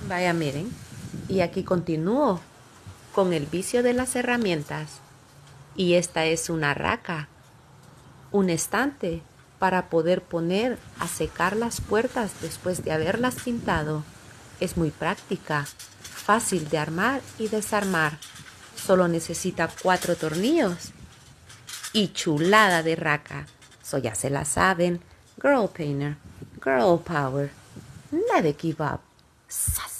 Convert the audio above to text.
Vaya, miren, y aquí continúo con el vicio de las herramientas. Y esta es una raca, un estante para poder poner a secar las puertas después de haberlas pintado. Es muy práctica, fácil de armar y desarmar. Solo necesita 4 tornillos y chulada de raca. So ya se la saben. Girl painter, girl power. Never give up.